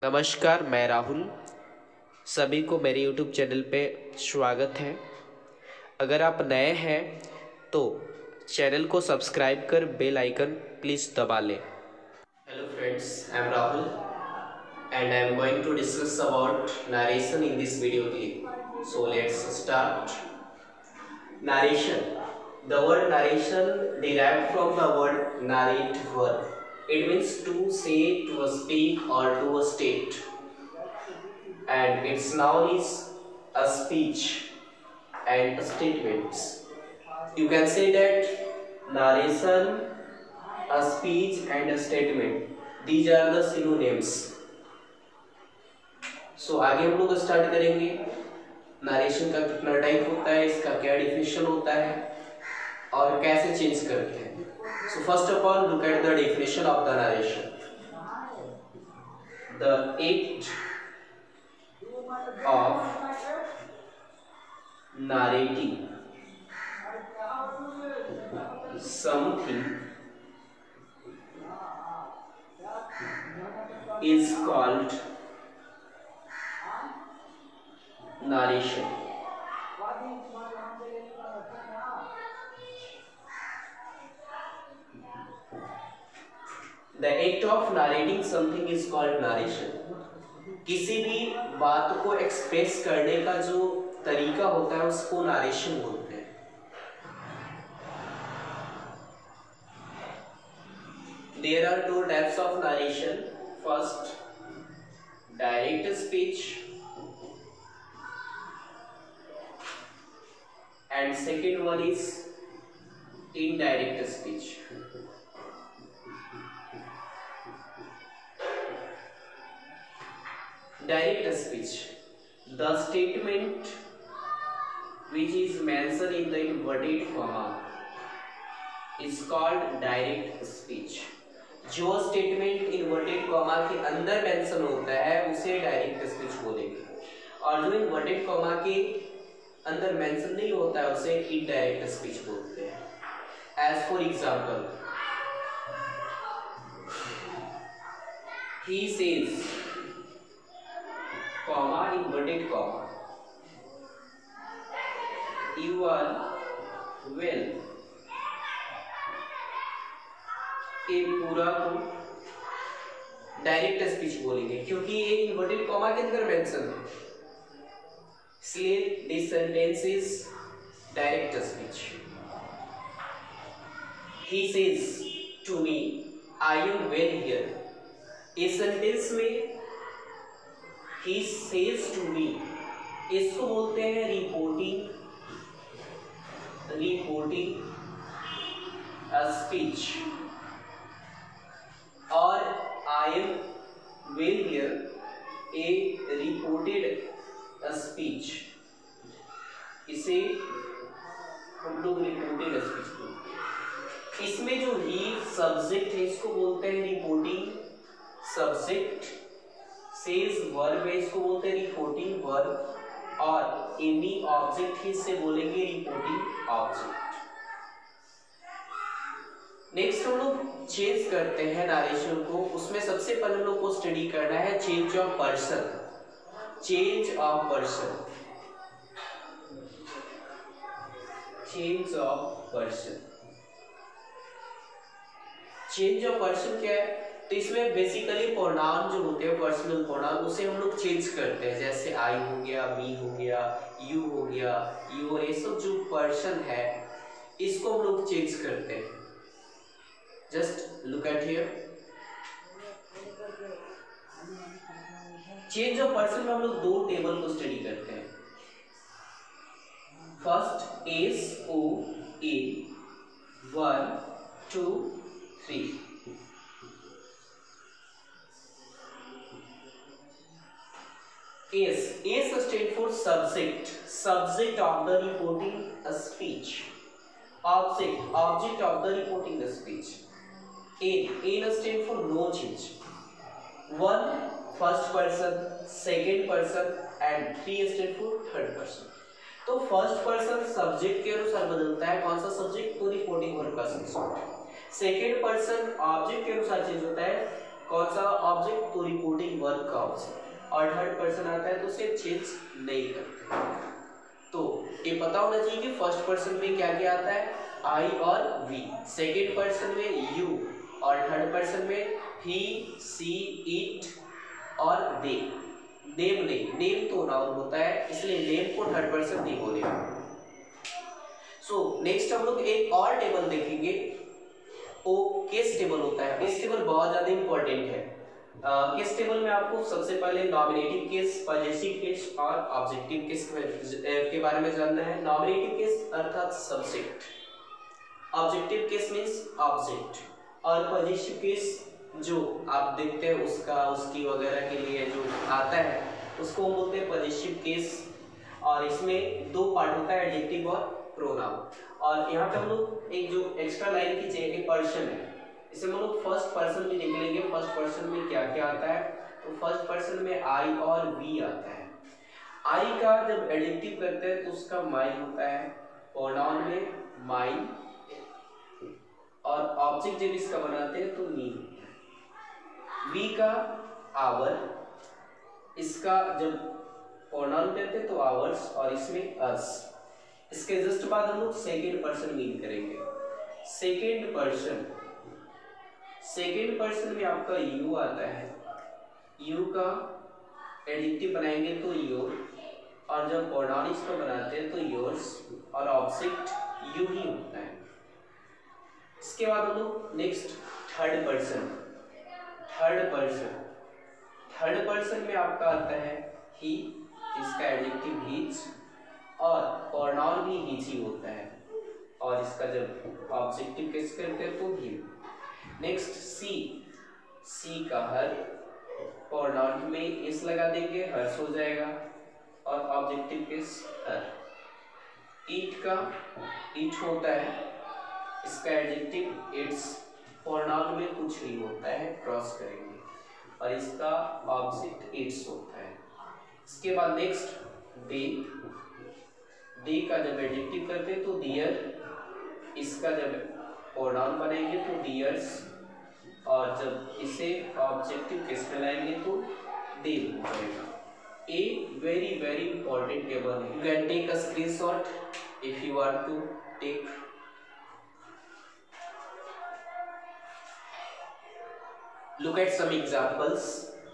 नमस्कार, मैं राहुल। सभी को मेरे यूट्यूब चैनल पे स्वागत है। अगर आप नए हैं तो चैनल को सब्सक्राइब कर बेल आइकन प्लीज़ दबा लें। Hello friends, I am Rahul and I am going to discuss about narration in this video clip. So let's start. Narration. The word narration derived from the word narrate verb. It means to say, to speak, or to state. And its noun is a speech and statements. You can say that narration, a speech, and a statement. These are the synonyms. So आगे हम लोग start करेंगे। Narration का कितना type होता है, इसका क्या डिफिनेशन होता है और कैसे चेंज करते हैं। So first of all look at the definition of the narration. The act of narrating something is called narration. The act of narrating something is called narration. किसी भी बात को एक्सप्रेस करने का जो तरीका होता है उसको नारेशन बोलते हैं। There are two types of narration. First, direct speech. And second one is indirect speech. Direct speech, the statement which is mentioned in the inverted comma is called direct speech. जो statement inverted comma के अंदर mention होता है उसे direct speech बोलेंगे, और जो inverted comma के अंदर मेंशन नहीं होता है उसे इनडायरेक्ट स्पीच बोलते हैं। As for example, he says comma inverted comma, you are well, ये पूरा को डायरेक्ट स्पीच बोलेंगे क्योंकि ये इन्वर्टेड कॉमा के अंदर मेंशन है, इसलिए this sentence is direct speech. He says to me I am well here, इस सेंटेंस में he says to me इसको बोलते हैं रिपोर्टिंग a speech, और I am well here a reported a speech, इसे हम लोग रिपोर्टेड स्पीच बोलते हैं। इसमें जो ही सब्जेक्ट है इसको बोलते हैं रिपोर्टिंग सब्जेक्ट, सेज वर्ब है इसको बोलते हैं रिपोर्टिंग वर्ब, और एनी ऑब्जेक्ट है इससे बोलेंगे रिपोर्टिंग ऑब्जेक्ट। नेक्स्ट हम लोग चेंज करते हैं नरेशन को। उसमें सबसे पहले हम लोग को स्टडी करना है change of person. Change of person, change of person, change of person क्या है? तो इसमें बेसिकली प्रोनाउन जो होते हैं पर्सनल प्रोनाउन उसे हम लोग चेंज करते हैं, जैसे आई हो गया, मी हो गया, यू हो गया, यू, ये सब जो पर्सन है इसको हम लोग चेंज करते हैं। Just look at here. Change of person में हम लोग दो टेबल को स्टडी करते हैं। First SOA 1 2 3। S stand for subject, subject of the reporting a speech. Object of the reporting the speech. N stand for no change. 1 first person, second person and 3 stand for third person. तो first person subject के अनुसार बदलता है। कौन सा subject? तो reporting verb का subject. Second person object के अनुसार चेंज होता है। कौन सा ऑब्जेक्ट, तो रिपोर्टिंग वर्क का ऑब्जेक्ट, और थर्ड पर्सन आता है तो उसे चेंज नहीं करते। तो ये पता होना चाहिए कि फर्स्ट पर्सन में क्या क्या आता है, आई और वी, सेकेंड पर्सन में यू, और थर्ड पर्सन में ही, सी, इट और दे। नेम नहीं, नेम तो नाउन होता है, इसलिए नेम को थर्ड पर्सन नहीं बोलेगा। सो नेक्स्ट हम लोग एक और टेबल देखेंगे, वो केस टेबल होता है। केस टेबल बहुत ज्यादा इंपॉर्टेंट है। केस टेबल में आपको सबसे पहले नॉमिनेटिव केस, पॉजेसिव केस और ऑब्जेक्टिव केस के बारे में जानना है। नॉमिनेटिव केस अर्थात subject, objective case means object, और पॉजेसिव केस जो आप देखते हैं उसका, उसकी वगैरह के लिए जो आता है उसको हम बोलते हैं पॉजेसिव केस। और इसमें दो पार्ट होता है, एडजेक्टिव और प्रोनाउन। और यहाँ पे हम लोग एक जो एक्स्ट्रा लाइन की चाहिए, पर्सन है, इसे हम लोग फर्स्ट पर्सन में निकलेंगे। फर्स्ट पर्सन में क्या क्या आता है, तो फर्स्ट पर्सन में आई और वी आता है। आई का जब एडजेक्टिव करते हैं तो उसका माइन होता है, प्रोनाउन में माइन, और ऑब्जेक्ट जब इसका बनाते हैं तो मी। वी का आवर, इसका जब प्रोनाउन करते हैं तो आवर्स, और इसमें अस। इसके जस्ट बाद हम लोग सेकेंड पर्सन मीन करेंगे। सेकेंड पर्सन, सेकेंड पर्सन में आपका यू आता है, यू का एडजेक्टिव बनाएंगे तो योर, और जब प्रोनाउन इसका बनाते हैं तो योर्स, और ऑब्जेक्ट यू ही होता है। इसके बाद हम लोग next third person, third person, third person में आपका आता है ही, इसका एडजेक्टिव हीज, और प्रोनाउन भी हीज ही होता है, और इसका जब ऑब्जेक्टिव केस करते हैं तो ही। नेक्स्ट सी, सी का हर, प्रोनाउन में इस लगा देंगे, हर्ष हो जाएगा, और ऑब्जेक्टिव केस हर। ईट का ईट होता है, इसका एडजेक्टिव इट्स, प्रोनाउन में कुछ नहीं होता है, क्रॉस करेंगे, और इसका ऑब्जेक्ट इट्स होता है। इसके बाद नेक्स्ट डे, डे का जब एडजेक्टिव करते हैं तो डियर, इसका जब प्रोनाउन बनाएंगे तो डियर्स, और जब इसे ऑब्जेक्टिव केस में लाएंगे तो दे बनेगा। A very very important table है, you can take a screenshot if you want to take. Look at some examples.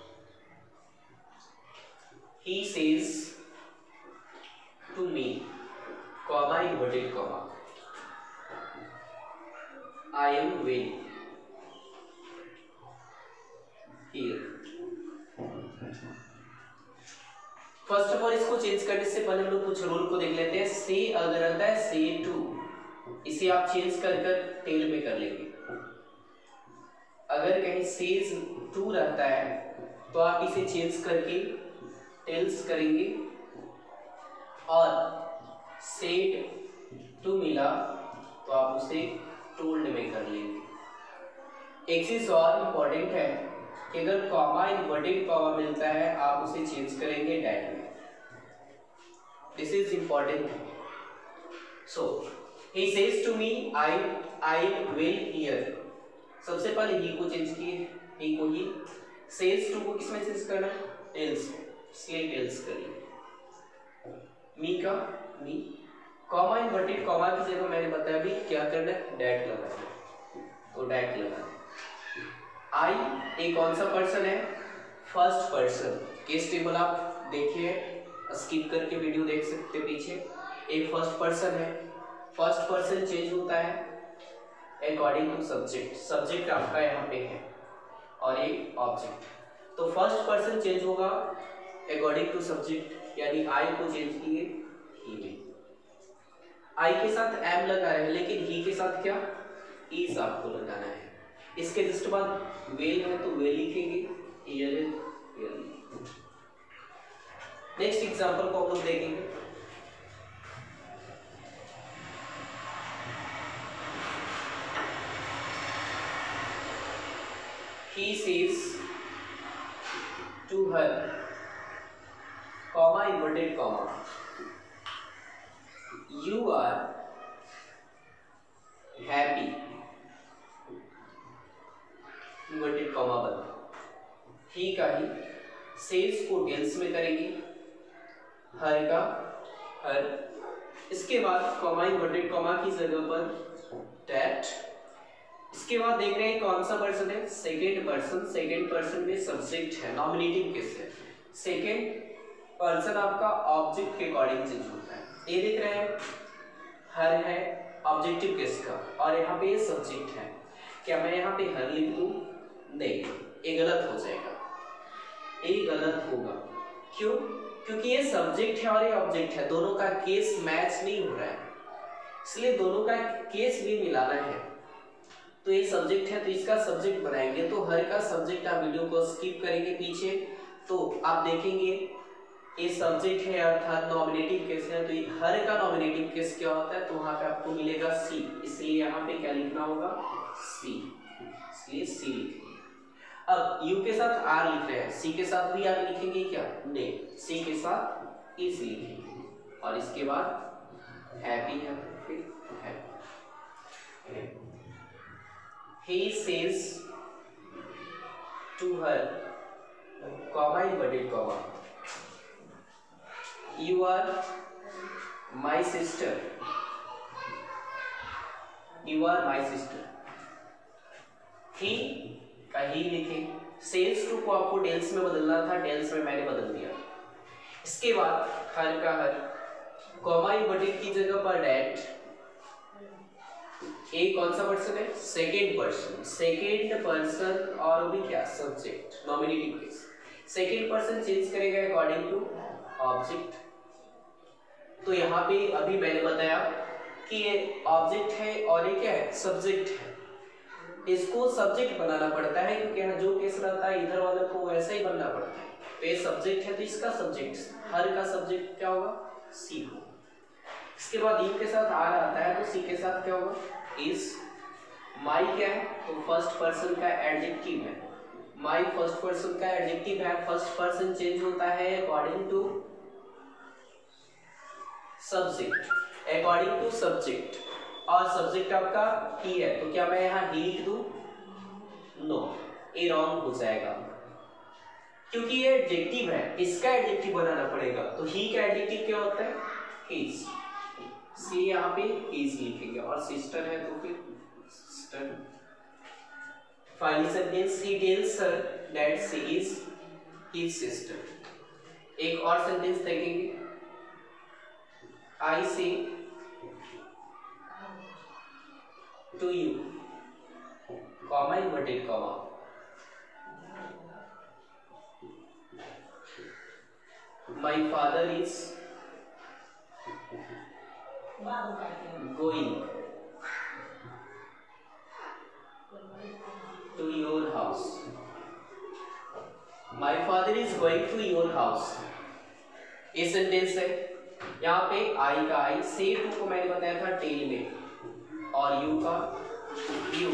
He says to me, comma inverted comma, I am well here. First of all इसको change करने से पहले हम लोग कुछ rule को देख लेते हैं। से अगर आता है से टू, इसे आप चेंज कर टेल में कर लेंगे। अगर कहीं सेज टू रहता है तो आप इसे चेंज करके टेल्स करेंगे, और सेड टू मिला तो आप उसे टोल्ड में कर लेंगे। एक चीज और इम्पोर्टेंट है कि अगर कॉमा इन्वर्टेड कॉमा मिलता है आप उसे चेंज करेंगे डैट में। This is important. So he says to me I will here, सबसे पहले ही को चेंज किए, ही को ही, सेल्स टू को किसमें चेंज करना, टेल्स, इसलिए टेल्स करिए। मी का मी, कॉमा इन्वर्टेड कॉमा की जगह मैंने बताया भी क्या करना है, डैट लगाना है, तो डैट लगाना है। आई एक कौन सा पर्सन है, फर्स्ट पर्सन। केस टेबल आप देखिए, स्किप करके वीडियो देख सकते पीछे। एक फर्स्ट पर्सन है, फर्स्ट पर्सन चेंज होता है अकॉर्डिंग टू सब्जेक्ट, सब्जेक्ट आपका यहाँ पे है और एक ऑब्जेक्ट, तो फर्स्ट पर्सन चेंज होगा अकॉर्डिंग टू सब्जेक्ट, यानी आई को चेंज किए ही में। आई के साथ एम लगा रहे हैं लेकिन ही के साथ क्या, इज आपको लगाना है। इसके जस्ट बाद वेल है तो वेल लिखेंगे, ईयर है ईयर। नेक्स्ट एग्जांपल को हम लोग देखेंगे। He says to her, comma inverted comma, you are happy, inverted comma बंद, ही का ही, सेल्स को डेल्स में करेंगे, हर का हर, इसके बाद कॉमा इन्वर्टेड कॉमा की जगह पर दैट। इसके बाद देख रहे हैं कौन सा पर्सन है, सेकेंड पर्सन। सेकेंड पर्सन में सब्जेक्ट है, नॉमिनेटिव केस है। सेकेंड पर्सन आपका ऑब्जेक्ट के अकॉर्डिंग चेंज होता है। ये देख रहे हैं हर है ऑब्जेक्टिव केस का, और यहाँ पे ये सब्जेक्ट है। क्या मैं यहाँ पे हर लिख दूं? नहीं, ये गलत हो जाएगा, ये गलत होगा। क्यों? क्योंकि ये सब्जेक्ट है और ये ऑब्जेक्ट है, दोनों का केस मैच नहीं हो रहा है, इसलिए दोनों का केस भी मिलाना है। तो ये सब्जेक्ट है तो इसका सब्जेक्ट बनाएंगे, तो हर का सब्जेक्ट आप वीडियो को स्किप करेंगे पीछे, तो आप देखेंगे ये सब्जेक्ट है अर्थात नॉमिनेटिव केस है, तो ये हर का नॉमिनेटिव केस क्या होता है, तो वहां पे आपको मिलेगा सी, इसलिए यहाँ पे क्या लिखना होगा, सी, इसलिए सी लिखेंगे। अब यू के साथ आर लिख रहे हैं, सी के साथ भी आर लिखेंगे क्या? नहीं, सी के साथ इस लिखेंगे, और इसके बाद हैप्पी है, फिर happy. He says to her, comma inverted comma, you are my sister, you are my sister। he का ही लिखे, सेल्स टू को आपको डेल्स में बदलना था, डेल्स में मैंने बदल दिया। इसके बाद हर का हर, कॉमा इन्वर्टेड की जगह पर डैट। ए कौन सा पर्सन है? Second person. सेकेंड पर्सन और भी क्या? Subject, nominative case. Second person change करेगा अकॉर्डिंग टू ऑब्जेक्ट। तो यहाँ पे अभी मैंने बताया कि ये ऑब्जेक्ट है और ये क्या है? सब्जेक्ट है। इसको सब्जेक्ट बनाना पड़ता है क्योंकि यहाँ जो केस रहता है इधर वाले को वैसा ही बनना पड़ता है। तो ये सब्जेक्ट है तो इसका सब्जेक्ट, हर का सब्जेक्ट क्या होगा? सी होगा। इसके बाद यू के साथ आर आता है तो सी के साथ क्या होगा? इस। माई क्या है? तो फर्स्ट पर्सन का एडजेक्टिव है, माई फर्स्ट पर्सन का एडजेक्टिव है। फर्स्ट पर्सन चेंज होता है according to subject, according to subject, और सब्जेक्ट आपका ही है, तो क्या मैं यहाँ ही लिख दूं? नो, ये रॉन्ग हो जाएगा क्योंकि ये एडजेक्टिव है, इसका एडजेक्टिव बनाना पड़ेगा। तो ही का एडजेक्टिव क्या होता है? हिज, सी यहाँ पे हिज लिखेंगे, और सिस्टर है तो फिर sister. Final sentence, he tells her that she is his sister. एक और सेंटेंस देखेंगे, I say to you, comma inverted comma, my father is going to your house, my father is going to your house। ये sentence है। यहाँ पे आई का आई, say to को मैंने बताया था टेल में, और यू का यू,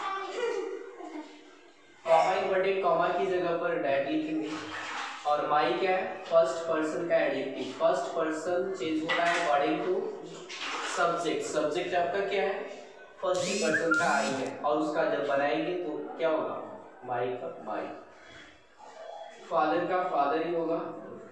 कॉमा इन्वर्टेड कॉमा की जगह पर डैट लिखेंगे, और माई क्या है? फर्स्ट पर्सन का एडजेक्टिव। फर्स्ट पर्सन चेंज होता है अकॉर्डिंग टू सब्जेक्ट, सब्जेक्ट आपका क्या है? फर्स्ट पर्सन का आई है, और उसका जब बनाएंगे तो क्या होगा? माई का माई। फादर का फादर ही होगा,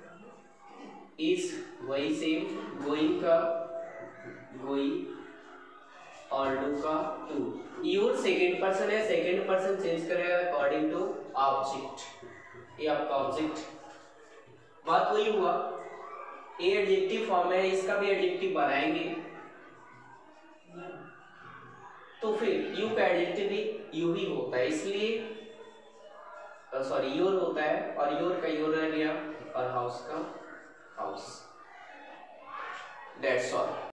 इज वही सेम, गोइंग का गोइंग, और डू का डू। यूर सेकेंड पर्सन है, सेकेंड पर्सन चेंज करेगा अकॉर्डिंग टू ऑब्जेक्ट, ये आपका ऑब्जेक्ट। बात वही हुआ, ये एडजेक्टिव फॉर्म है, इसका भी एडजेक्टिव बनाएंगे तो फिर यू का एडजेक्टिव भी यू ही होता है, इसलिए सॉरी योर होता है, और योर का योर रह गया, और हाउस का हाउस। That's all.